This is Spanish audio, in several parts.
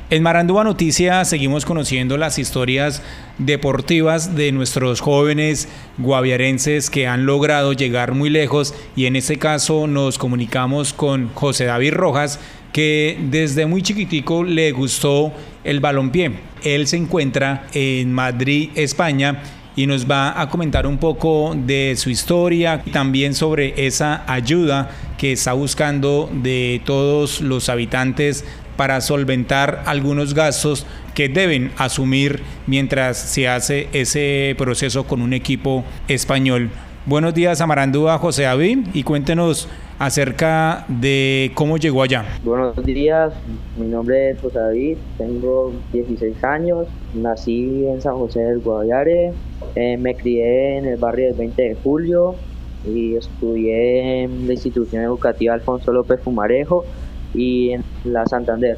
En Marandúa Noticias seguimos conociendo las historias deportivas de nuestros jóvenes guaviarenses que han logrado llegar muy lejos, y en este caso nos comunicamos con José David Rojas, que desde muy chiquitico le gustó el balompié. Él se encuentra en Madrid, España, y nos va a comentar un poco de su historia y también sobre esa ayuda que está buscando de todos los habitantes para solventar algunos gastos que deben asumir mientras se hace ese proceso con un equipo español. Buenos días a Marandúa, José David, y cuéntenos acerca de cómo llegó allá. Buenos días, mi nombre es José David, tengo 16 años, nací en San José del Guaviare, me crié en el barrio del 20 de Julio y estudié en la institución educativa Alfonso López Fumarejo y en la Santander.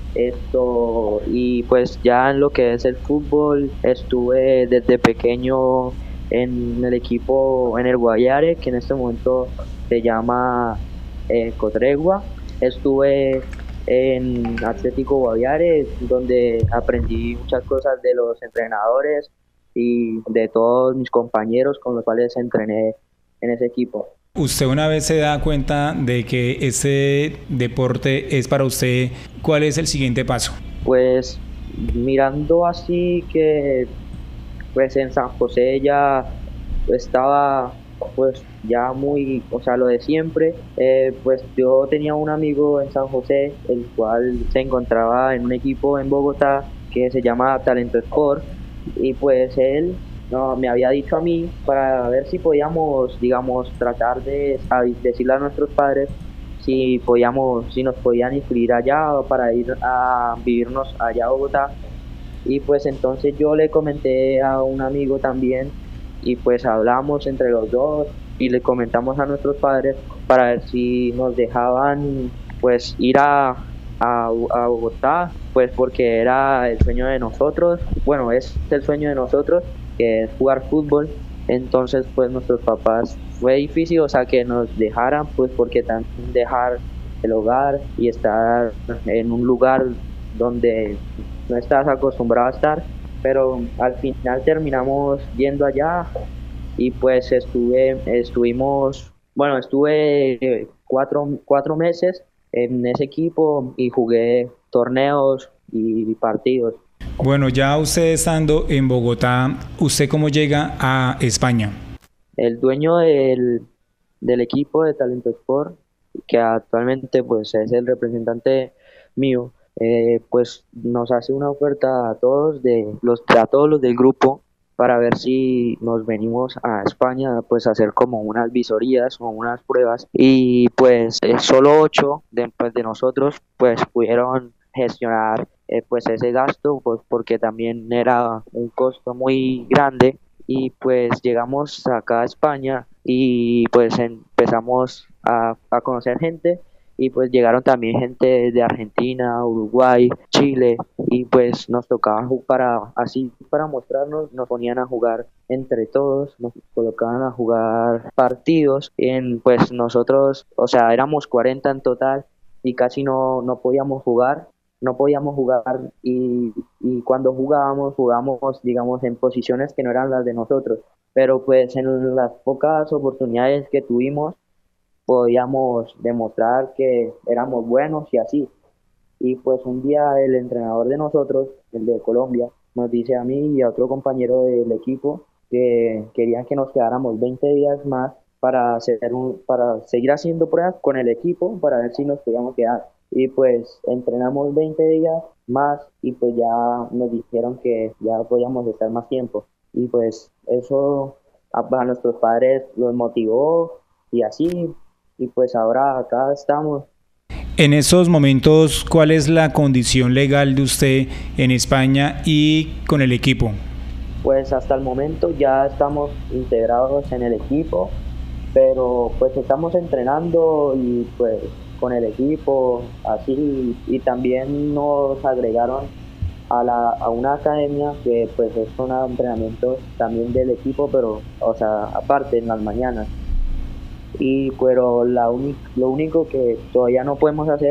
Y pues ya en lo que es el fútbol, estuve desde pequeño en el equipo en el Guaviare, que en este momento se llama Cotregua. Estuve en Atlético Guaviare, donde aprendí muchas cosas de los entrenadores y de todos mis compañeros con los cuales entrené en ese equipo. Usted una vez se da cuenta de que ese deporte es para usted, ¿cuál es el siguiente paso? Pues mirando así que pues en San José ya estaba pues ya muy, o sea, lo de siempre, pues yo tenía un amigo en San José, el cual se encontraba en un equipo en Bogotá que se llama Talento Sport, y pues él me había dicho a mí para ver si podíamos, digamos, tratar de decirle a nuestros padres si nos podían inscribir allá para ir a vivirnos allá a Bogotá. Y pues entonces yo le comenté a un amigo también, y pues hablamos entre los dos y le comentamos a nuestros padres para ver si nos dejaban pues ir a Bogotá, pues porque era el sueño de nosotros, bueno, es el sueño de nosotros, que es jugar fútbol. Entonces pues nuestros papás fue difícil, o sea, que nos dejaran, pues porque también dejar el hogar y estar en un lugar donde no estás acostumbrado a estar, pero al final terminamos yendo allá y pues estuve 4 meses en ese equipo y jugué torneos y partidos. Bueno, ya usted estando en Bogotá, ¿usted cómo llega a España? El dueño del equipo de Talento Sport, que actualmente pues es el representante mío, pues nos hace una oferta a todos los del grupo para ver si nos venimos a España, pues a hacer como unas visorías o unas pruebas, y pues solo 8 de nosotros pues pudieron gestionar pues ese gasto, pues porque también era un costo muy grande. Y pues llegamos acá a España y pues empezamos a conocer gente, y pues llegaron también gente de Argentina, Uruguay, Chile, y pues nos tocaba para mostrarnos, nos ponían a jugar entre todos, nos colocaban a jugar partidos, pues nosotros, o sea, éramos 40 en total y casi no podíamos jugar. Y cuando jugábamos digamos en posiciones que no eran las de nosotros, pero pues en las pocas oportunidades que tuvimos podíamos demostrar que éramos buenos y así. Y pues un día el entrenador de nosotros, el de Colombia, nos dice a mí y a otro compañero del equipo que querían que nos quedáramos 20 días más para seguir haciendo pruebas con el equipo para ver si nos podíamos quedar. Y pues entrenamos 20 días más y pues ya nos dijeron que ya podíamos estar más tiempo. Y pues eso a nuestros padres los motivó y así, y pues ahora acá estamos. En esos momentos, ¿cuál es la condición legal de usted en España y con el equipo? Pues hasta el momento ya estamos integrados en el equipo, pero pues estamos entrenando y pues con el equipo así, y también nos agregaron a una academia que pues es un entrenamiento también del equipo, pero o sea aparte en las mañanas. Pero lo único que todavía no podemos hacer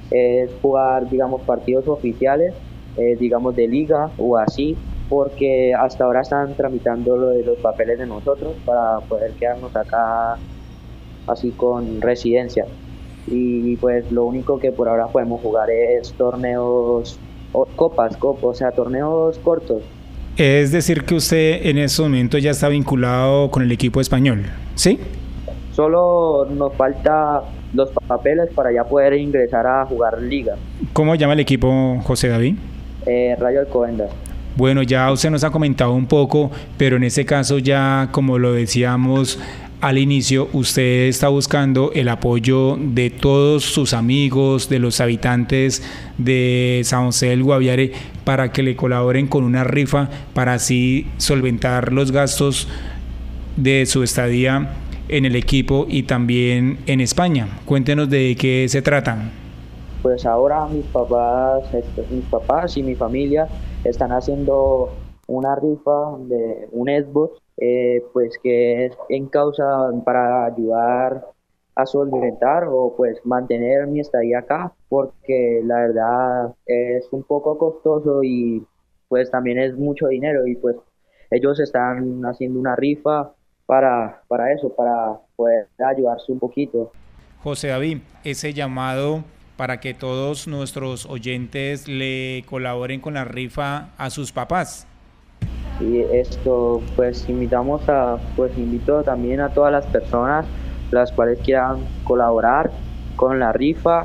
es jugar, digamos, partidos oficiales, digamos, de liga o así, porque hasta ahora están tramitando lo de los papeles de nosotros para poder quedarnos acá así con residencia. Y pues lo único que por ahora podemos jugar es torneos, o copas, o sea, torneos cortos. Es decir, que usted en ese momento ya está vinculado con el equipo español, ¿sí? Solo nos falta los papeles para ya poder ingresar a jugar liga. ¿Cómo llama el equipo, José David? Rayo Alcobendas. Bueno, ya usted nos ha comentado un poco, pero en ese caso ya, como lo decíamos al inicio, usted está buscando el apoyo de todos sus amigos, de los habitantes de San José del Guaviare, para que le colaboren con una rifa para así solventar los gastos de su estadía en el equipo y también en España. Cuéntenos de qué se trata. Pues ahora mis papás y mi familia están haciendo una rifa de un Xbox, pues que es en causa para ayudar a solventar o pues mantener mi estadía acá, porque la verdad es un poco costoso y pues también es mucho dinero y pues ellos están haciendo una rifa para eso, para poder ayudarse un poquito. José David, ese llamado para que todos nuestros oyentes le colaboren con la rifa a sus papás. Y esto, pues invito también a todas las personas las cuales quieran colaborar con la rifa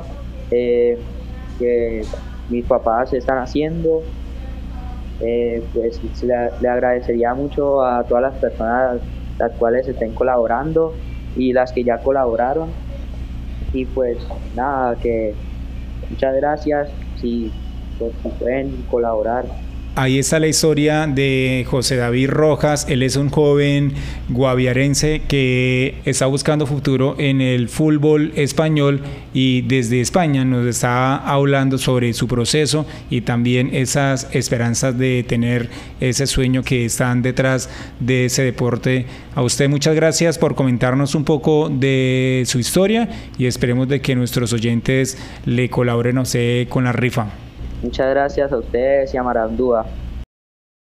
que mis papás están haciendo. Pues le agradecería mucho a todas las personas las cuales estén colaborando y las que ya colaboraron. Y pues nada, que muchas gracias si pueden colaborar. Ahí está la historia de José David Rojas. Él es un joven guaviarense que está buscando futuro en el fútbol español y desde España nos está hablando sobre su proceso y también esas esperanzas de tener ese sueño que están detrás de ese deporte. A usted muchas gracias por comentarnos un poco de su historia y esperemos de que nuestros oyentes le colaboren a usted con la rifa. Muchas gracias a ustedes y a Marandúa.